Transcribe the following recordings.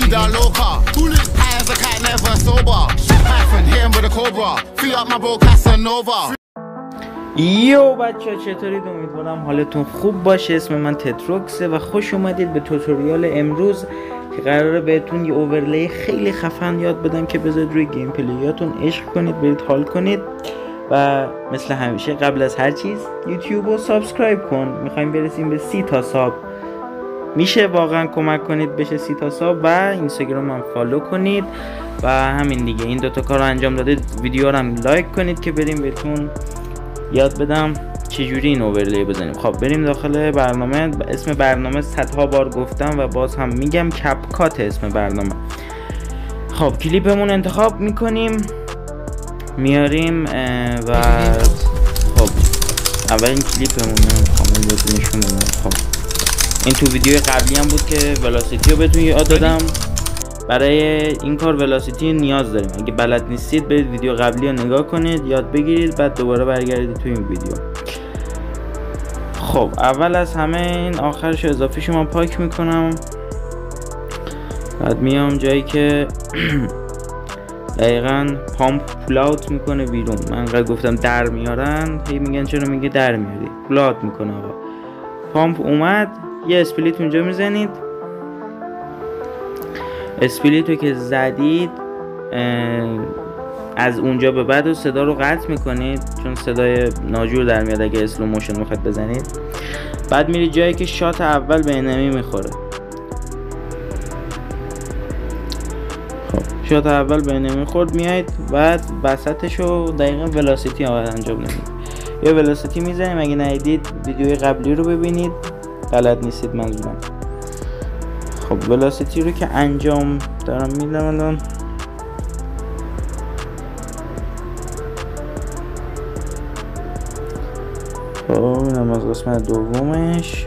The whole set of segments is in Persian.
یو بچه ها چطورید؟ امیدوارم حالتون خوب باشه. اسم من تتروکسه و خوش اومدید به توتوریال امروز که قراره بهتون یه اوورلی خیلی خفن یاد بدم که بذارید روی گیم پلیاتون عشق کنید، برید حال کنید و مثل همیشه قبل از هر چیز یوتیوب رو سابسکرایب کن. میخوایم برسیم به 30 تا ساب. میشه واقعا کمک کنید بشه 30 تا ساب و اینستاگرام هم فالو کنید و همین دیگه. این دوتا کار رو انجام دادید، ویدیو رو هم لایک کنید که بریم بهتون یاد بدم چجوری این اوورلی بزنیم. خب بریم داخل برنامه. اسم برنامه صدها بار گفتم و باز هم میگم، کپکات اسم برنامه. خب کلیپمون انتخاب میکنیم، میاریم و خب اولین کلیپمون کامل بهتون نشون بدم. خب این تو ویدیو قبلی هم بود که ولاسیتی رو بهتون یاد دادم. برای این کار ولاسیتی نیاز داریم. اگه بلد نیستید برید ویدیو قبلی رو نگاه کنید، یاد بگیرید، بعد دوباره برگردید تو این ویدیو. خب اول از همه این آخرش اضافیشو من پاک میکنم، بعد میام جایی که دقیقا پامپ پول اوت میکنه بیرون. من انقدر گفتم در میارن، هی میگن چرا میگه در میاری، پول اوت میکنه. آقا پامپ اومد، یه اسپلیت اونجا میزنید. اسپلیت رو که زدید از اونجا به بعد صدا رو قطع میکنید چون صدای ناجور در میاد اگه اسلو موشن میخواید بزنید. بعد میرید جایی که شات اول به انمی میخوره. خب شات اول به انمی خورد، میایید بعد وسطشو دقیقا ولاسیتی انجام نمید. یا ولاسیتی میزنیم. اگه ندیدید ویدیوی قبلی رو ببینید، بلد نیستید منظورم. خب ولاسیتی رو که انجام دارم میدم الان. خب اینم از قسمت دومش،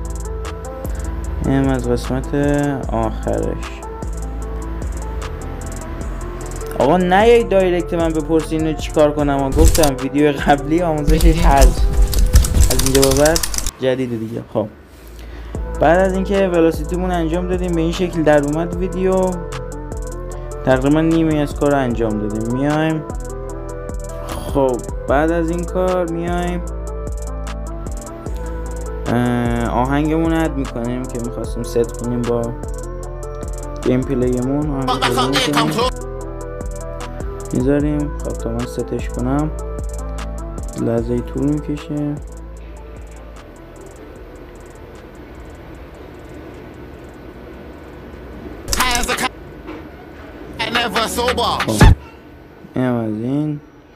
اینم از قسمت آخرش. آقا نیایید دایرکت من بپرسین اینو چی کار کنم. گفتم ویدیو قبلی آموزشش هست، از اینجا به بعد جدیده دیگه. خب بعد از اینکه ولاسیتیمون انجام دادیم به این شکل در اومد ویدیو، تقریبا نیمه از کار انجام دادیم. میایم خب بعد از این کار میایم آهنگمون اد میکنیم که میخواستیم ست کنیم با گیم پلیمون. میذاریم. خب تا من ستش کنم لحظه طول میکشه. خب اینم از این.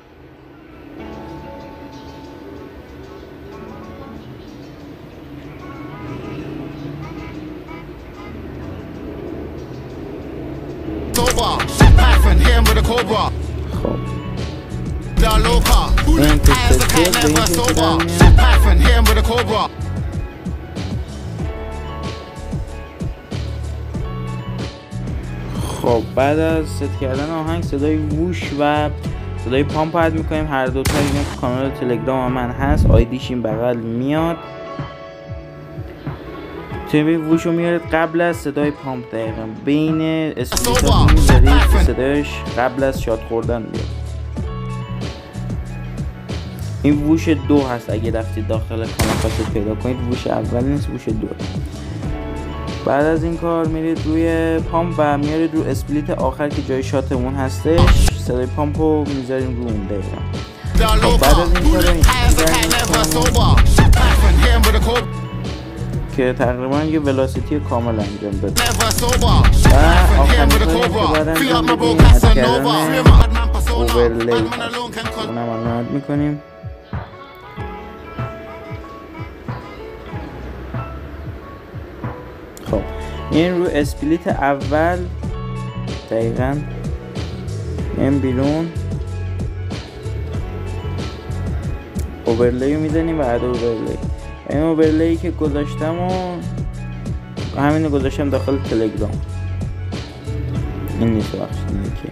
خب بعد از ست کردن آهنگ صدای ووش و صدای پامپ اد میکنیم. هر دو تا این کانال تلگرام من هست، آیدیش این بغل میاد. توی ووش رو میارید قبل از صدای پامپ، دقیقا بین اسپلیتات میذارید صدایش قبل از شات خوردن بیاد. این ووش 2 هست، اگه رفتید داخل کانال خواستید پیدا کنید ووش اول نیست، ووش 2. بعد از این کار میرید روی پامپ و میارید رو اسپلیت آخر که جای شاتمون هستش، صدای پامپ رو میذاریم رو اون دقیقا. خب بعد از این کار که تقریبا یه ولاسیتی کامل انجام داد و آخرین کاری که بعد انجام بدیم اد کردن اوورلی هست. اونم الان اد میکنیم. خب این رو اسپلیت اول دقیقا این بیرون اوورلی رو میزنیم و اد اوورلی. این اوورلی که گذاشتم و همین رو گذاشتم داخل تلگرام. این نیست بخشید که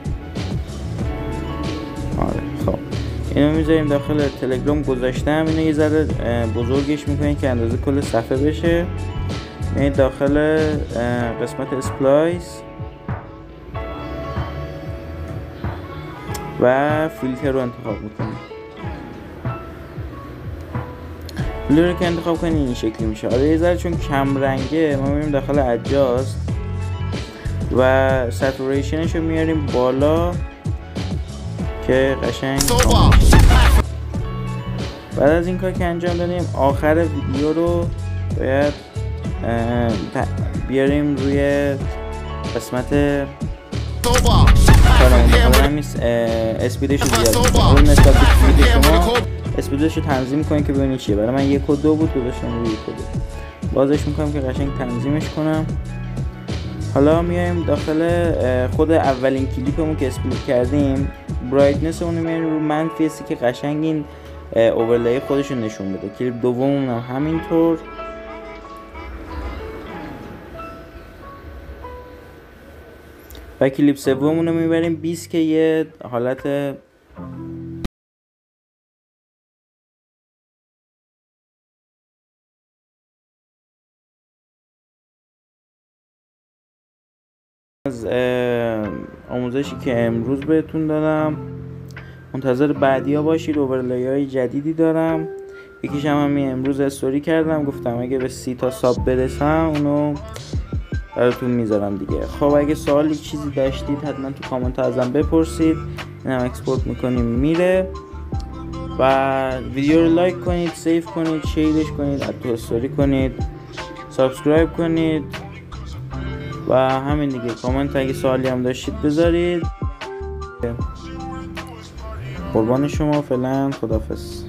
آره. خب اینو میذاریم داخل تلگرام. گذاشتم اینو یه ذره بزرگش میکنیم که اندازه کل صفحه بشه. این داخل قسمت اسپلایس و فیلتر رو انتخاب میکنیم. فیلتر رو که انتخاب کنیم این شکلی میشه. آره یه ذره چون کم رنگه ما میریم داخل ادجاست و ساتوریشنش رو میاریم بالا که قشنگ بعد از این کار که انجام دادیم آخر ویدیو رو باید بیاریم روی قسمت کارمون اسپیدش رو زیاد کنیم نسبت به اسپید شما اسپیدش رو تنظیم کنیم که ببینید چیه. برای من 1 و 2 بود گذاشتم روی 1 و 2 بازش میکنم که قشنگ تنظیمش کنم. حالا میایم داخل خود اولین کلیپمون که اسپلیت کردیم برایتنس اون رو میاریم رو منفی که قشنگ این اوورلای خودش رو نشون بده. کلیپ دوممون هم همینطور. و کلیپ سوممون رو میبریم 20 که یه حالت از آموزشی که امروز بهتون دادم منتظر بعدی ها باشید. اوورلای های جدیدی دارم. یکیش هم همین امروز استوری کردم گفتم اگه به 30 تا ساب برسم اونو براتون میذارم دیگه. خب اگه سوالی چیزی داشتید حتما تو کامنت ازم بپرسید. اینم اکسپورت میکنیم میره. و ویدیو رو لایک کنید، سیو کنید، شیرش کنید، تو استوری کنید، سابسکرایب کنید و همین دیگه. کامنت اگه سوالی هم داشتید بذارید. قربان شما فعلا، خداحافظ.